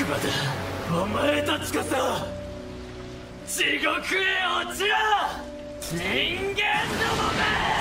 魔だ。お前たちこそ地獄へ落ちろ、人間どもめ。